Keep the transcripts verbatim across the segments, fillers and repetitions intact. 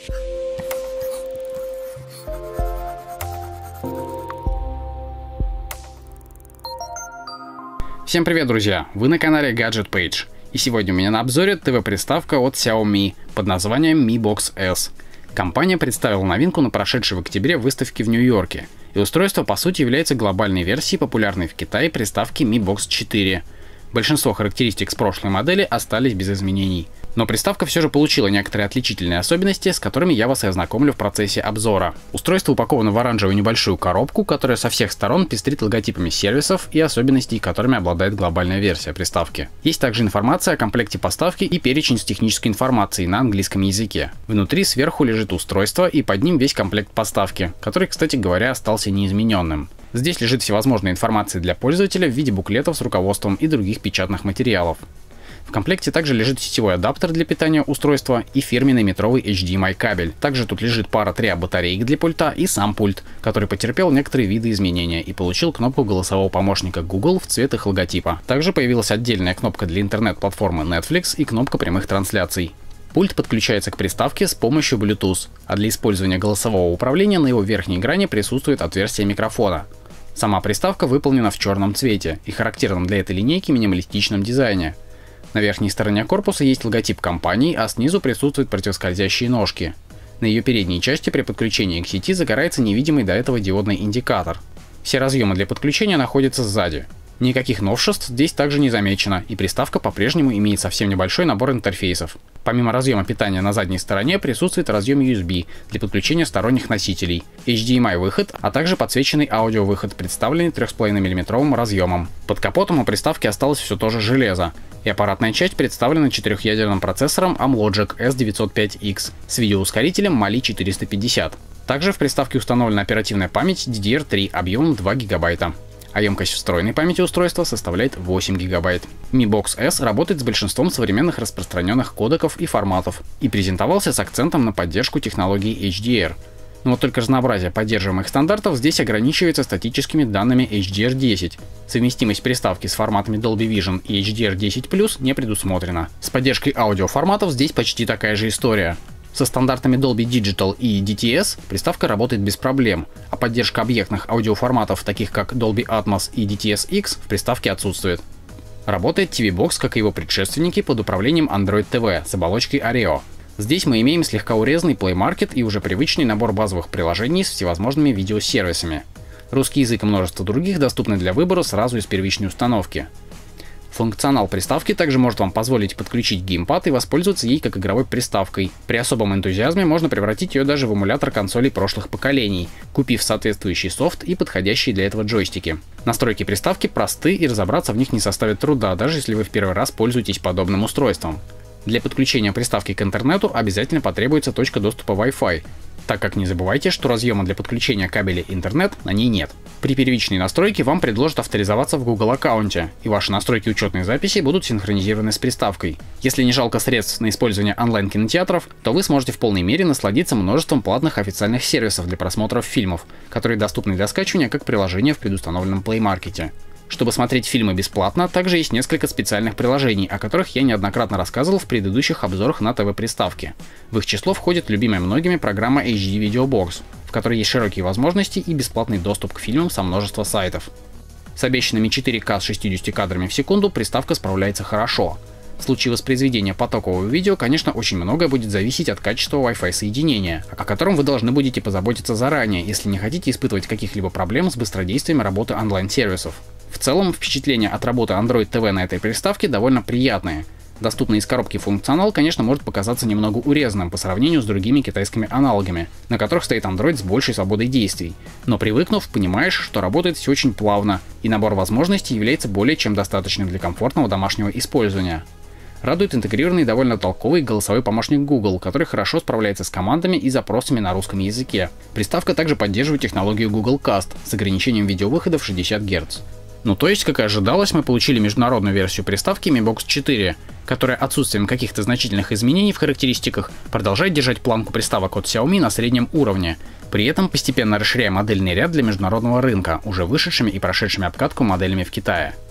Всем привет, друзья! Вы на канале Gadget Page. И сегодня у меня на обзоре ТВ-приставка от Xiaomi под названием Mi Box S. Компания представила новинку на прошедшей в октябре выставке в Нью-Йорке. И устройство по сути является глобальной версией популярной в Китае приставки Mi Box четыре. Большинство характеристик с прошлой модели остались без изменений. Но приставка все же получила некоторые отличительные особенности, с которыми я вас и ознакомлю в процессе обзора. Устройство упаковано в оранжевую небольшую коробку, которая со всех сторон пестрит логотипами сервисов и особенностей, которыми обладает глобальная версия приставки. Есть также информация о комплекте поставки и перечень с технической информацией на английском языке. Внутри сверху лежит устройство и под ним весь комплект поставки, который, кстати говоря, остался неизмененным. Здесь лежит всевозможная информация для пользователя в виде буклетов с руководством и других печатных материалов. В комплекте также лежит сетевой адаптер для питания устройства и фирменный метровый эйч ди эм ай кабель. Также тут лежит пара триа батареек для пульта и сам пульт, который потерпел некоторые виды изменения и получил кнопку голосового помощника Google в цвет их логотипа. Также появилась отдельная кнопка для интернет-платформы Netflix и кнопка прямых трансляций. Пульт подключается к приставке с помощью Bluetooth, а для использования голосового управления на его верхней грани присутствует отверстие микрофона. Сама приставка выполнена в черном цвете и характерном для этой линейки минималистичном дизайне. На верхней стороне корпуса есть логотип компании, а снизу присутствуют противоскользящие ножки. На ее передней части при подключении к сети загорается невидимый до этого диодный индикатор. Все разъемы для подключения находятся сзади. Никаких новшеств здесь также не замечено, и приставка по-прежнему имеет совсем небольшой набор интерфейсов. Помимо разъема питания на задней стороне присутствует разъем ю эс би для подключения сторонних носителей, эйч ди эм ай выход, а также подсвеченный аудиовыход, представленный три и пять миллиметровым разъемом. Под капотом у приставки осталось все то же железо, и аппаратная часть представлена четырехъядерным процессором Amlogic эс девятьсот пять икс с видеоускорителем Mali четыреста пятьдесят. Также в приставке установлена оперативная память ди ди ар три объемом два гигабайта. А емкость встроенной памяти устройства составляет восемь гигабайт. Mi Box S работает с большинством современных распространенных кодеков и форматов и презентовался с акцентом на поддержку технологии эйч ди ар. Но вот только разнообразие поддерживаемых стандартов здесь ограничивается статическими данными эйч ди ар десять. Совместимость приставки с форматами Dolby Vision и эйч ди ар десять плюс не предусмотрена. С поддержкой аудиоформатов здесь почти такая же история. Со стандартами Dolby Digital и ди ти эс приставка работает без проблем, а поддержка объектных аудиоформатов, таких как Dolby Atmos и ди ти эс икс, в приставке отсутствует. Работает ти ви-бокс, как и его предшественники, под управлением Android ти ви с оболочкой Oreo. Здесь мы имеем слегка урезанный Play Market и уже привычный набор базовых приложений с всевозможными видеосервисами. Русский язык и множество других доступны для выбора сразу из первичной установки. Функционал приставки также может вам позволить подключить геймпад и воспользоваться ей как игровой приставкой. При особом энтузиазме можно превратить ее даже в эмулятор консолей прошлых поколений, купив соответствующий софт и подходящие для этого джойстики. Настройки приставки просты и разобраться в них не составит труда, даже если вы в первый раз пользуетесь подобным устройством. Для подключения приставки к интернету обязательно потребуется точка доступа Wi-Fi, так как не забывайте, что разъема для подключения кабеля интернет на ней нет. При первичной настройке вам предложат авторизоваться в Google аккаунте, и ваши настройки учетной записи будут синхронизированы с приставкой. Если не жалко средств на использование онлайн-кинотеатров, то вы сможете в полной мере насладиться множеством платных официальных сервисов для просмотров фильмов, которые доступны для скачивания как приложение в предустановленном Play Market. Чтобы смотреть фильмы бесплатно, также есть несколько специальных приложений, о которых я неоднократно рассказывал в предыдущих обзорах на ТВ-приставки. В их число входит любимая многими программа эйч ди Video Box, в которой есть широкие возможности и бесплатный доступ к фильмам со множества сайтов. С обещанными четыре ка с шестьюдесятью кадрами в секунду приставка справляется хорошо. В случае воспроизведения потокового видео, конечно, очень многое будет зависеть от качества Wi-Fi соединения, о котором вы должны будете позаботиться заранее, если не хотите испытывать каких-либо проблем с быстродействием работы онлайн-сервисов. В целом, впечатление от работы Android ти ви на этой приставке довольно приятное. Доступный из коробки функционал, конечно, может показаться немного урезанным по сравнению с другими китайскими аналогами, на которых стоит Android с большей свободой действий. Но привыкнув, понимаешь, что работает все очень плавно, и набор возможностей является более чем достаточным для комфортного домашнего использования. Радует интегрированный довольно толковый голосовой помощник Google, который хорошо справляется с командами и запросами на русском языке. Приставка также поддерживает технологию Google Cast с ограничением видеовыхода в шестьдесят герц. Ну то есть, как и ожидалось, мы получили международную версию приставки Mi Box четыре, которая отсутствием каких-то значительных изменений в характеристиках продолжает держать планку приставок от Xiaomi на среднем уровне, при этом постепенно расширяя модельный ряд для международного рынка, уже вышедшими и прошедшими обкатку моделями в Китае.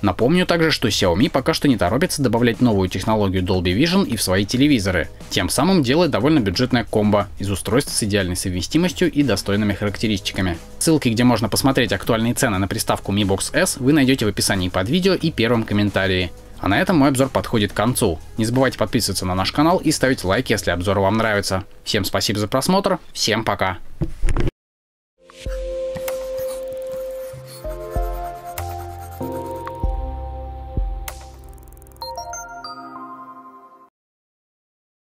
Напомню также, что Xiaomi пока что не торопится добавлять новую технологию Dolby Vision и в свои телевизоры, тем самым делает довольно бюджетное комбо из устройств с идеальной совместимостью и достойными характеристиками. Ссылки, где можно посмотреть актуальные цены на приставку Mi Box S, вы найдете в описании под видео и первом комментарии. А на этом мой обзор подходит к концу. Не забывайте подписываться на наш канал и ставить лайк, если обзор вам нравится. Всем спасибо за просмотр, всем пока!